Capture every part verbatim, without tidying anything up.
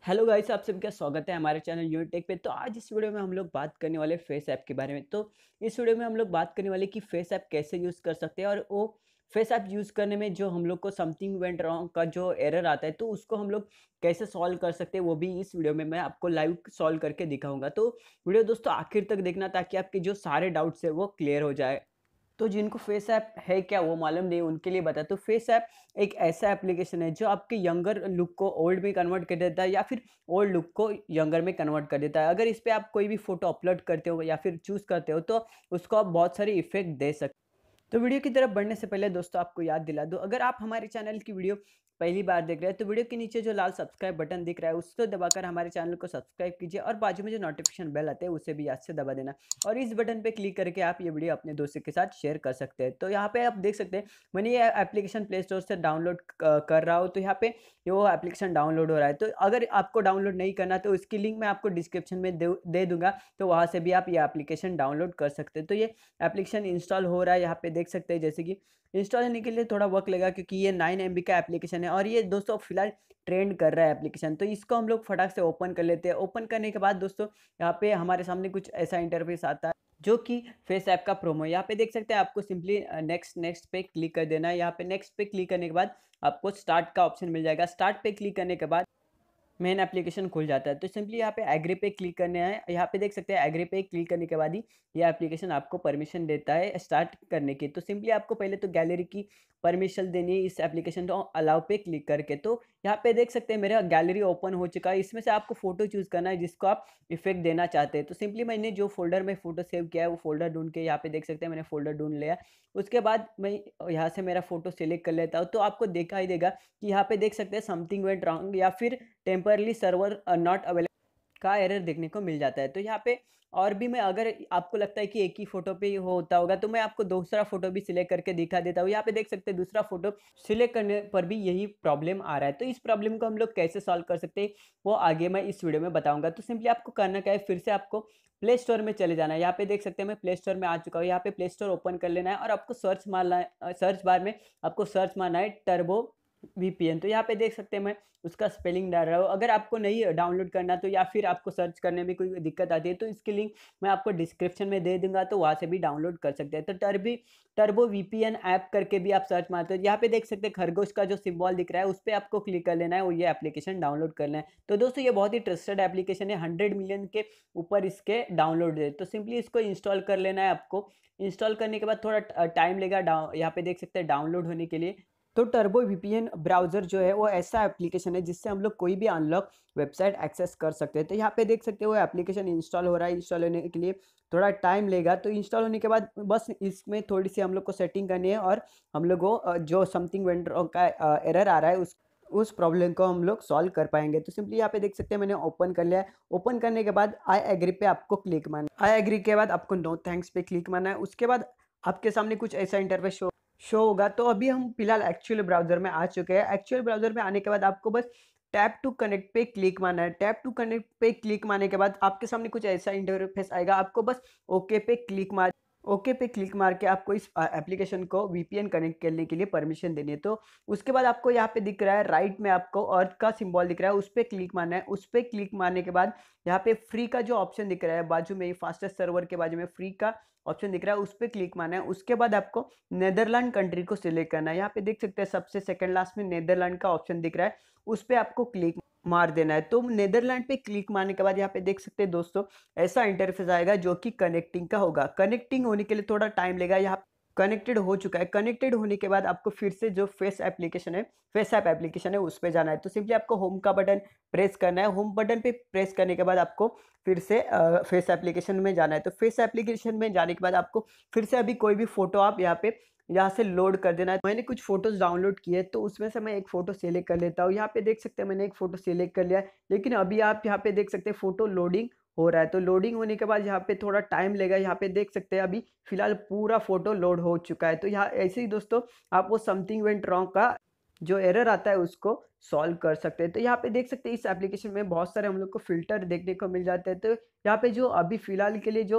Hello guys, आप सबका स्वागत है हमारे चैनल यूनिटेक पे। तो आज इस वीडियो में हम लोग बात करने वाले फेस ऐप के बारे में। तो इस वीडियो में हम लोग बात करने वाले कि फेस ऐप कैसे यूज़ कर सकते हैं और वो फेस ऐप यूज़ करने में जो हम लोग को समथिंग वेंट रॉन्ग का जो एरर आता है तो उसको हम लोग कैसे सॉल्व कर सकते हैं, वो भी इस वीडियो में मैं आपको लाइव सॉल्व करके दिखाऊंगा। तो वीडियो दोस्तों आखिर तक देखना ताकि आपके जो सारे डाउट्स है वो क्लियर हो जाए। तो जिनको फेस ऐप है क्या वो मालूम नहीं, उनके लिए बता। तो फेस ऐप एक ऐसा एप्लीकेशन है जो आपके यंगर लुक को ओल्ड में कन्वर्ट कर देता है या फिर ओल्ड लुक को यंगर में कन्वर्ट कर देता है। अगर इस पे आप कोई भी फोटो अपलोड करते हो या फिर चूज करते हो तो उसको आप बहुत सारे इफेक्ट दे सकते हो। तो वीडियो की तरफ बढ़ने से पहले दोस्तों आपको याद दिला दूं, अगर आप हमारे चैनल की वीडियो पहली बार देख रहे हैं तो वीडियो के नीचे जो लाल सब्सक्राइब बटन दिख रहा है उसको दबाकर हमारे चैनल को सब्सक्राइब कीजिए और बाजू में जो नोटिफिकेशन बेल आते हैं उसे भी याद से दबा देना। और इस बटन पे क्लिक करके आप ये वीडियो अपने दोस्तों के साथ शेयर कर सकते हैं। तो यहाँ पे आप देख सकते हैं मैंने ये एप्लीकेशन प्ले स्टोर से डाउनलोड कर रहा हूँ। तो यहाँ पे ये वो एप्लीकेशन डाउनलोड हो रहा है। तो अगर आपको डाउनलोड नहीं करना तो इसकी लिंक मैं आपको डिस्क्रिप्शन में दे दे दूंगा, तो वहाँ से भी आप ये एप्लीकेशन डाउनलोड कर सकते हैं। तो ये एप्लीकेशन इंस्टॉल हो रहा है, यहाँ पे देख सकते हैं। जैसे कि इंस्टॉल होने के लिए थोड़ा वक्त लगेगा क्योंकि ये नाइन एम बी का एप्लीकेशन है और ये दोस्तों फिलहाल ट्रेंड कर रहा है एप्लीकेशन। तो इसको हम लोग फटाक से ओपन कर लेते हैं। ओपन करने के बाद दोस्तों यहाँ पे हमारे सामने कुछ ऐसा इंटरफेस आता है जो कि फेस ऐप का प्रोमो है। यहाँ पे देख सकते हैं, आपको सिंपली नेक्स्ट नेक्स्ट पे क्लिक कर देना है। यहाँ पे नेक्स्ट पे क्लिक करने के बाद आपको स्टार्ट का ऑप्शन मिल जाएगा। स्टार्ट पे क्लिक करने के बाद मेन एप्लीकेशन खुल जाता है। तो सिंपली यहाँ पे एग्री पे क्लिक करने हैं। यहाँ पे देख सकते हैं एग्री पे क्लिक करने के बाद ही ये एप्लीकेशन आपको परमिशन देता है स्टार्ट करने की। तो सिंपली आपको पहले तो गैलरी की परमिशन देनी है इस एप्लीकेशन तो अलाउ पे क्लिक करके। तो यहाँ पे देख सकते हैं मेरा गैलरी ओपन हो चुका है। इसमें से आपको फोटो चूज करना है जिसको आप इफेक्ट देना चाहते हैं। तो सिंपली मैंने जो फोल्डर में फोटो सेव किया है वो फोल्डर ढूंढ के यहाँ पे देख सकते हैं मैंने फोल्डर ढूंढ लिया। उसके बाद मैं यहाँ से मेरा फोटो सिलेक्ट कर लेता हूँ। तो आपको दिखाई देगा कि यहाँ पे देख सकते हैं समथिंग वेंट रॉन्ग या फिर टेम्परली सर्वर नॉट अवेलेबल का एरर देखने को मिल जाता है। तो यहाँ पे और भी मैं, अगर आपको लगता है कि एक ही फोटो पे ही होता होगा तो मैं आपको दूसरा फोटो भी सिलेक्ट करके दिखा देता हूँ। यहाँ पे देख सकते हैं दूसरा फोटो सिलेक्ट करने पर भी यही प्रॉब्लम आ रहा है। तो इस प्रॉब्लम को हम लोग कैसे सॉल्व कर सकते हैं वो आगे मैं इस वीडियो में बताऊंगा। तो सिंपली आपको करना क्या है, फिर से आपको प्ले स्टोर में चले जाना है। यहाँ पे देख सकते हैं मैं प्ले स्टोर में आ चुका हूँ। यहाँ पे प्ले स्टोर ओपन कर लेना है और आपको सर्च मारना है, सर्च बार में आपको सर्च मारना है टर्बो वीपीएन। तो यहाँ पे देख सकते हैं मैं उसका स्पेलिंग डाल रहा हूँ। अगर आपको नहीं डाउनलोड करना तो या फिर आपको सर्च करने में कोई दिक्कत आती है तो इसकी लिंक मैं आपको डिस्क्रिप्शन में दे दूंगा, तो वहाँ से भी डाउनलोड कर सकते हैं। तो टर्बी टर्बो वीपीएन ऐप करके भी आप सर्च मारते हो। यहाँ पे देख सकते हैं खरगोश का जो सिंबल दिख रहा है उस पर आपको क्लिक कर लेना है और ये एप्लीकेशन डाउनलोड करना है। तो दोस्तों ये बहुत ही ट्रस्टेड एप्लीकेशन है, हंड्रेड मिलियन के ऊपर इसके डाउनलोड है। तो सिंपली इसको इंस्टॉल कर लेना है आपको। इंस्टॉल करने के बाद थोड़ा टाइम लेगा यहाँ पे देख सकते हैं डाउनलोड होने के लिए। तो टर्बो वीपीएन ब्राउज़र जो है वो ऐसा एप्लीकेशन है जिससे हम लोग कोई भी अनलॉक वेबसाइट एक्सेस कर सकते हैं। तो यहाँ पे देख सकते हो वो एप्लीकेशन इंस्टॉल हो रहा है। इंस्टॉल होने के लिए थोड़ा टाइम लेगा। तो इंस्टॉल होने के बाद बस इसमें थोड़ी सी हम लोग को सेटिंग करनी है और हम लोग को अ, जो समथिंग वेंडर का एरर आ रहा है उस उस प्रॉब्लम को हम लोग सॉल्व कर पाएंगे। तो सिंपली यहाँ पे देख सकते हैं मैंने ओपन कर लिया है। ओपन करने के बाद आई एग्री पे आपको क्लिक मारना है। आई एग्री के बाद आपको नो थैंक्स पे क्लिक मारना है। उसके बाद आपके सामने कुछ ऐसा इंटरफेस शो शो होगा। तो अभी हम फिलहाल एक्चुअल ब्राउजर में आ चुके हैं। एक्चुअल ब्राउजर में आने के बाद आपको बस टैप टू कनेक्ट पे क्लिक मारना है। टैप टू कनेक्ट पे क्लिक मारने के बाद आपके सामने कुछ ऐसा इंटरफेस आएगा। आपको बस ओके पे क्लिक मार ओके पे क्लिक मार के आपको इस एप्लीकेशन को वीपीएन कनेक्ट करने के लिए परमिशन देनी है। तो उसके बाद आपको यहाँ पे दिख रहा है राइट में आपको अर्थ का सिंबल दिख रहा है, उस पर क्लिक मारना है। उस पर क्लिक मारने के बाद यहाँ पे फ्री का जो ऑप्शन दिख रहा है बाजू में, फास्टेस्ट सर्वर के बाजू में फ्री का ऑप्शन दिख रहा है, उस पर क्लिक मारना है। उसके बाद आपको नेदरलैंड कंट्री को सिलेक्ट करना है। यहाँ पे देख सकते हैं सबसे सेकंड लास्ट में नेदरलैंड का ऑप्शन दिख रहा है, उस पर आपको क्लिक मार देना है। तो नेदरलैंड पे क्लिक मारने के बाद यहाँ पे देख सकते हैं दोस्तों ऐसा इंटरफेस आएगा जो कि कनेक्टिंग का होगा। कनेक्टिंग होने के लिए थोड़ा टाइम लेगा। यहाँ कनेक्टेड हो चुका है। कनेक्टेड होने के बाद आपको फिर से जो फेस एप्लीकेशन है, फेस ऐप एप्लीकेशन है, उस पर जाना है। तो सिंपली आपको होम का बटन प्रेस करना है। होम बटन पे प्रेस करने के बाद आपको फिर से फेस एप्लीकेशन में जाना है। तो फेस एप्लीकेशन में जाने के बाद आपको फिर से अभी कोई भी फोटो आप यहाँ पे यहाँ से लोड कर देना है। मैंने कुछ फोटोज डाउनलोड किए तो उसमें से मैं एक फोटो सिलेक्ट कर लेता हूँ। यहाँ पे देख सकते हैं मैंने एक फोटो सिलेक्ट कर लिया है, लेकिन अभी आप यहाँ पे देख सकते हैं फोटो लोडिंग हो रहा है। तो लोडिंग होने के बाद यहाँ पे थोड़ा टाइम लेगा। यहाँ पे देख सकते हैं अभी फिलहाल पूरा फोटो लोड हो चुका है। तो यहाँ ऐसे ही दोस्तों आप वो समथिंग वेंट रॉन्ग का जो एरर आता है उसको सॉल्व कर सकते हैं। तो यहाँ पे देख सकते हैं इस एप्लीकेशन में बहुत सारे हम लोग को फिल्टर देखने को मिल जाते हैं। तो यहाँ पे जो अभी फिलहाल के लिए जो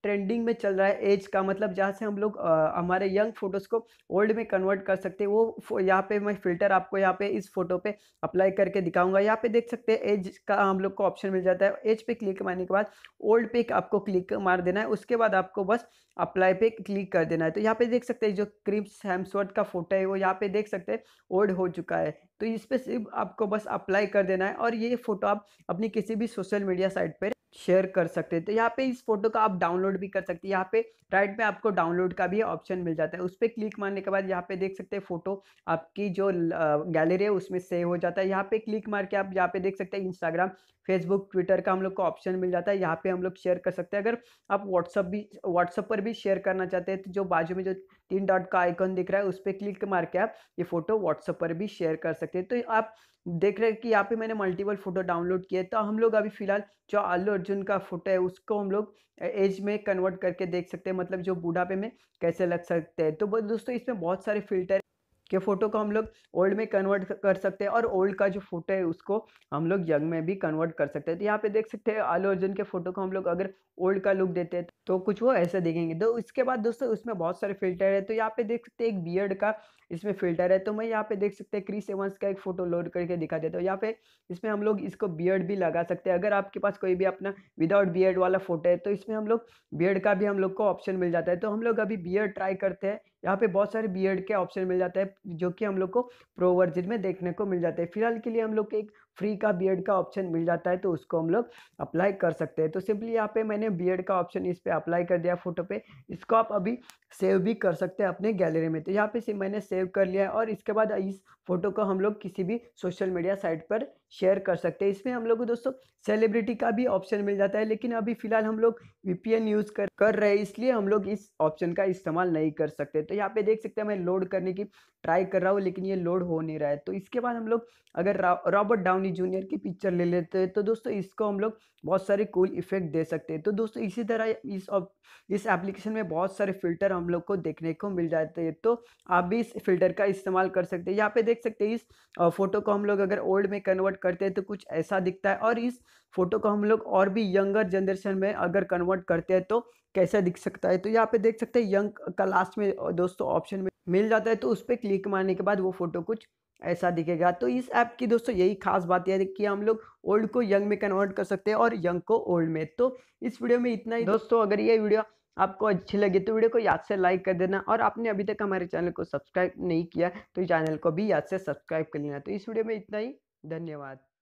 ट्रेंडिंग में चल रहा है एज का, मतलब जहाँ से हम लोग अ, हमारे यंग फोटोज़ को ओल्ड में कन्वर्ट कर सकते हैं। वो फ़ो यहाँ पे मैं फ़िल्टर आपको यहाँ पे इस फ़ोटो पे अप्लाई करके दिखाऊँगा। यहाँ पे देख सकते हैं एज का हम लोग को ऑप्शन मिल जाता है। एज पे क्लिक मारने के बाद ओल्ड पे आपको क्लिक मार देना है। उसके बाद आपको बस अप्लाई पे क्लिक कर देना है। तो यहाँ पे देख सकते हैं जो क्रिस हेम्सवर्थ का फ़ोटो है वो यहाँ पे देख सकते हैं ओल्ड हो चुका है। तो इस पे सिर्फ़ आपको बस अप्लाई कर देना है और ये फ़ोटो आप अपनी किसी भी सोशल मीडिया साइट पे शेयर कर सकते हैं। तो यहाँ पे इस फ़ोटो का आप डाउनलोड भी कर सकते हैं। यहाँ पे राइट में आपको डाउनलोड का भी ऑप्शन मिल जाता है। उस पे क्लिक मारने के बाद यहाँ पे देख सकते हैं फ़ोटो आपकी जो ल अ, गैलरी है उसमें सेव हो जाता है। यहाँ पे क्लिक मार के आप यहाँ पे देख सकते हैं इंस्टाग्राम, फेसबुक, ट्विटर का हम लोग को ऑप्शन मिल जाता है। यहाँ पे हम लोग शेयर कर सकते हैं। अगर आप व्हाट्सएप भी व्हाट्सएप पर भी शेयर करना चाहते हैं तो जो बाजू में जो तीन डॉट का आइकॉन दिख रहा है उस पे क्लिक मार के आप ये फ़ोटो व्हाट्सएप पर भी शेयर कर सकते हैं। तो आप देख रहे हैं कि यहाँ पे मैंने मल्टीपल फ़ोटो डाउनलोड किए। तो हम लोग अभी फ़िलहाल जो अल्लू अर्जुन का फ़ोटो है उसको हम लोग अ, एज में कन्वर्ट करके देख सकते हैं, मतलब जो बूढ़ापे में कैसे लग सकते हैं। तो ब दोस्तों इसमें बहुत सारे फ़िल्टर के फ़ोटो को हम लोग ओल्ड में कन्वर्ट क कर सकते हैं और ओल्ड का जो फ़ोटो है उसको हम लोग यंग में भी कन्वर्ट कर सकते हैं। तो यहाँ पे देख सकते हैं अल्लू अर्जुन के फ़ोटो को हम लोग अगर ओल्ड का लुक देते हैं तो कुछ वो ऐसे दिखेंगे। तो इसके बाद दोस्तों उसमें बहुत सारे फ़िल्टर है। तो यहाँ पे देख सकते हैं एक बियर्ड का इसमें फ़िल्टर है। तो मैं यहाँ पे देख सकते हैं क्रिस एवंस का एक फ़ोटो लोड करके दिखा देता हूँ। यहाँ पे इसमें हम लोग इसको बियर्ड भी लगा सकते हैं। अगर आपके पास कोई भी अपना विदाउट बियर्ड वाला फ़ोटो है तो इसमें हम लोग बियर्ड का भी हम लोग को ऑप्शन मिल जाता है। तो हम लोग अभी बियर्ड ट्राई करते हैं। यहाँ पे बहुत सारे बियर्ड के ऑप्शन मिल जाता है जो कि हम लोग को प्रो वर्ज़न में देखने को मिल जाते हैं। फिलहाल के लिए हम लोग को एक फ्री का बियर्ड का ऑप्शन मिल जाता है तो उसको हम लोग अप्लाई कर सकते हैं। तो सिंपली यहाँ पे मैंने बियर्ड का ऑप्शन इस पे अप्लाई कर दिया फ़ोटो पे। इसको आप अभी सेव भी कर सकते हैं अपने गैलरी में। तो यहाँ पे से मैंने सेव कर लिया है और इसके बाद इस फ़ोटो को हम लोग किसी भी सोशल मीडिया साइट पर शेयर कर सकते हैं। इसमें हम लोग को दोस्तों सेलिब्रिटी का भी ऑप्शन मिल जाता है, लेकिन अभी फ़िलहाल हम लोग वीपीएन यूज़ कर कर रहे हैं इसलिए हम लोग इस ऑप्शन का इस्तेमाल नहीं कर सकते। तो यहाँ पे देख सकते हैं मैं लोड करने की ट्राई कर रहा हूँ लेकिन ये लोड हो नहीं रहा है। तो इसके बाद हम लोग अगर रा रॉबर्ट डाउनी जूनियर की पिक्चर ले लेते हैं तो दोस्तों इसको हम लोग बहुत सारे कूल इफ़ेक्ट दे सकते हैं। तो दोस्तों इसी तरह इस ऑप इस एप्लीकेशन में बहुत सारे फ़िल्टर हम लोग को देखने को मिल जाते हैं। तो आप भी इस फ़िल्टर का इस्तेमाल कर सकते हैं। यहाँ पे देख सकते हैं इस अ, फ़ोटो को हम लोग अगर ओल्ड में कन्वर्ट करते हैं तो कुछ ऐसा दिखता है और इस फ़ोटो को हम लोग और भी यंगर जनरेशन में अगर कन्वर्ट करते हैं तो कैसा दिख सकता है। तो यहाँ पे देख सकते हैं यंग का लास्ट में अ, दोस्तों ऑप्शन में मिल जाता है तो उस पे क्लिक मारने के बाद वो फ़ोटो कुछ ऐसा दिखेगा। तो इस ऐप की दोस्तों यही ख़ास बात ये है कि हम लोग ओल्ड को यंग में कन्वर्ट कर सकते हैं और यंग को ओल्ड में। तो इस वीडियो में इतना ही दोस्तों। अगर ये वीडियो आपको अच्छी लगी तो वीडियो को याद से लाइक कर देना और आपने अभी तक हमारे चैनल को सब्सक्राइब नहीं किया तो चैनल को भी याद से सब्सक्राइब कर लेना। तो इस वीडियो में इतना ही। धन्यवाद।